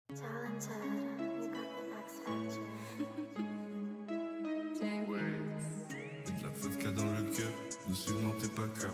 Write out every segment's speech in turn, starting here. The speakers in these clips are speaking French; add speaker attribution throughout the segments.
Speaker 1: Talented, you got the X factor.
Speaker 2: Ouais, y'a de la vodka dans le cœur, nous suivons t'es pas cap.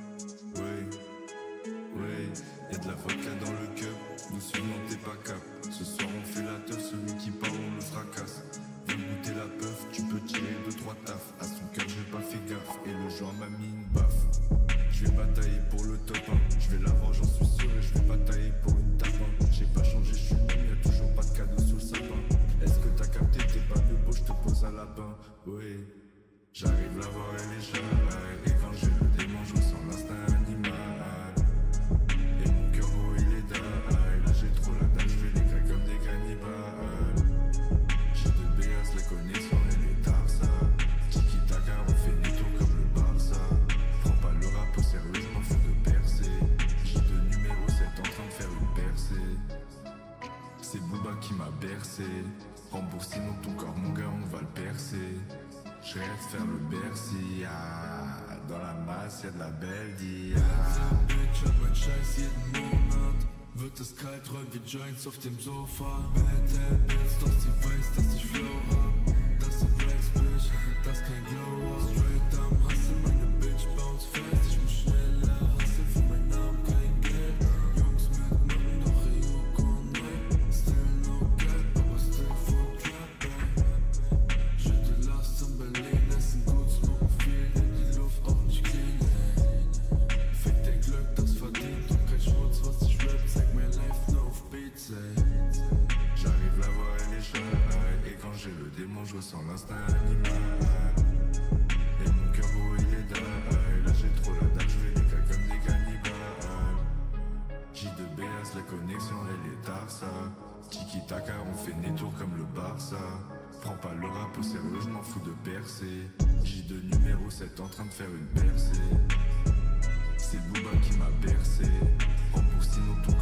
Speaker 2: Ouais, y'a de la vodka dans le cœur, nous suivons t'es pas cap. Ce soir on fait la teuf, celui qui parle on le fracasse. Viens goûter la peuf, tu peux tirer 2-3 taf. À son cœur j'ai pas fait gaffe, et le jour m'a mis une baffe. Je vais batailler pour le top 1, je vais l'avoir j'en suis sûr. Et je vais batailler pour une tape 1. J'ai pas changé, je suis le même, y'a toujours pas de cadeau sous le sapin. Est-ce que t'as capté, t'es pas de beau, je te pose un lapin. Oui, j'arrive la voir, elle est jeune. Et quand j'ai le démon, je ressens l'instinct animal. Et mon cœur gros il est dingue. Là j'ai trop la dalle, je fais les craques comme des cannibales. J'ai de BS, la connexion et les tarsa. Tiki taka, on fait des tours comme le Barça. Prends pas le rap au sérieux, je m'en fous de percer. J'ai de numéro 7 en train de faire une percée. C'est Booba qui m'a bercé. Rembourse sinon ton corps mon gars on va le percer. Je rêve faire le Bercy, ah. Dans la masse y'a de la belle dia.
Speaker 3: Bitch, hab mein Scheiß jeden Monat. Wird es kalt, räum wie Joints auf dem Sofa. Bad Habits, doch sie weiß, dass ich Flow hab. Dass sie weiß, Bitch, das kein Glow up. Straight am Hustle, meine Bitch bounce fast. Ich muss schneller hustle für meinen Namen, kein Geld. Jungs mit Mann, doch Ryuko nein. Still no cap, aber still full trap. Schütte Last in Berlin, essen gut, smoken viel, in die Luft auch nicht clean. Fick dein Glück, das verdient und kein Schmutz, was ich rap. Zeig mein Life nur auf Beats, ey.
Speaker 2: J'arrive la voir, elle est jeune. Et quand j'ai le démon, je ressens l'instinct animal. Et mon cœur gros il est dingue. Là j'ai trop la dalle, je fais des cas comme des cannibales. J2BS, la connexion elle est tarsa. Tiki taka, on fait des tours comme le Barça. Prends pas le rap au sérieux, je m'en fous de percer. J2 numéro 7 en train de faire une percée. C'est Booba qui m'a bercé. Rembourse sinon ton